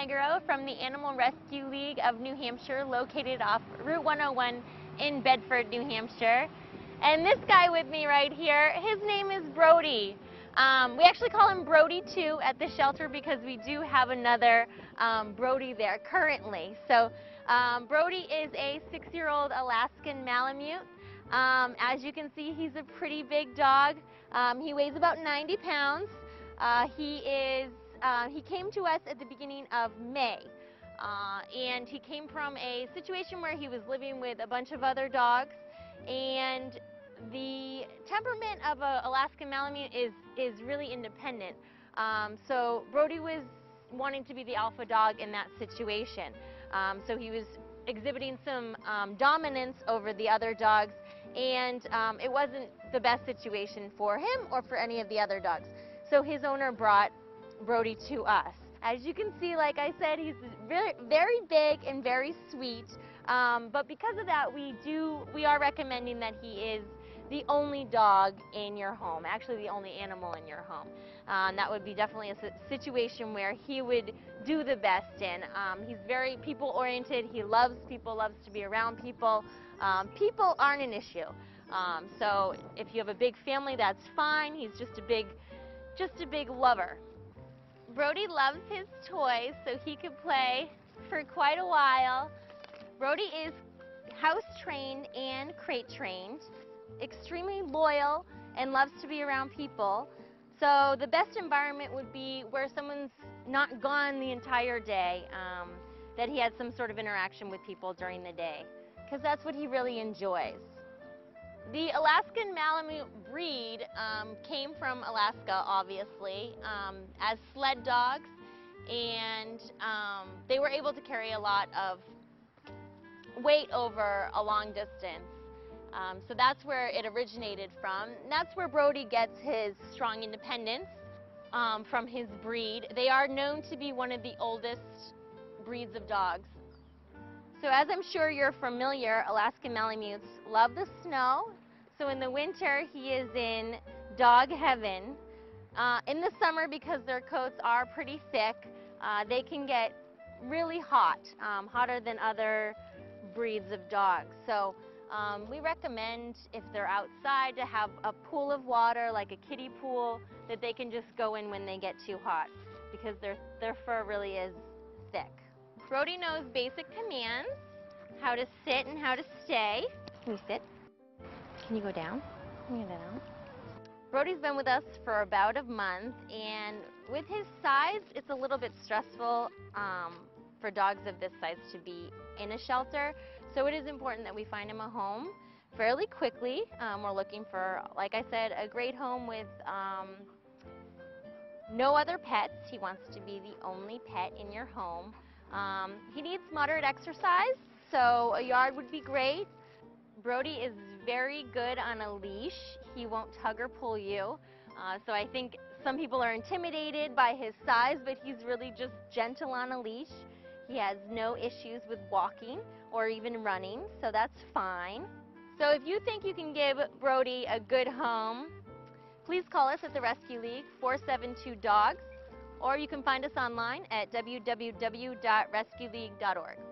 Negro from the Animal Rescue League of New Hampshire, located off Route 101 in Bedford, New Hampshire. And this guy with me right here, his name is Brody. We actually call him Brody II at the shelter because we do have another Brody there currently. So Brody is a 6-year-old Alaskan Malamute. As you can see, he's a pretty big dog. He weighs about 90 pounds. He came to us at the beginning of May, and he came from a situation where he was living with a bunch of other dogs, and the temperament of an Alaskan Malamute is really independent. So Brody was wanting to be the alpha dog in that situation. So he was exhibiting some dominance over the other dogs, and it wasn't the best situation for him or for any of the other dogs. So his owner brought Brody to us. As you can see, like I said, he's very big and very sweet, but because of that, we are recommending that he is the only dog in your home, actually the only animal in your home. That would be definitely a situation where he would do the best in. He's very people-oriented. He loves people, loves to be around people. People aren't an issue. So if you have a big family, that's fine. He's just a big lover. Brody loves his toys, so he could play for quite a while. Brody is house trained and crate trained, extremely loyal, and loves to be around people. So the best environment would be where someone's not gone the entire day, that he has some sort of interaction with people during the day, because that's what he really enjoys. The Alaskan Malamute breed came from Alaska, obviously, as sled dogs, and they were able to carry a lot of weight over a long distance. So that's where it originated from. And that's where Brody gets his strong independence from his breed. They are known to be one of the oldest breeds of dogs. So as I'm sure you're familiar, Alaskan Malamutes love the snow. So in the winter, he is in dog heaven. In the summer, because their coats are pretty thick, they can get really hot, hotter than other breeds of dogs. So we recommend, if they're outside, to have a pool of water, like a kiddie pool, that they can just go in when they get too hot, because their fur really is thick. Brody knows basic commands, how to sit and how to stay. Can you sit? Can you go down? Can you go down? Brody's been with us for about a month, and with his size, it's a little bit stressful for dogs of this size to be in a shelter. So it is important that we find him a home fairly quickly. We're looking for, like I said, a great home with no other pets. He wants to be the only pet in your home. He needs moderate exercise, so a yard would be great. Brody is very good on a leash. He won't tug or pull you. So I think some people are intimidated by his size, but he's really just gentle on a leash. He has no issues with walking or even running, so that's fine. So if you think you can give Brody a good home, please call us at the Rescue League, 472-DOGS, or you can find us online at www.rescueleague.org.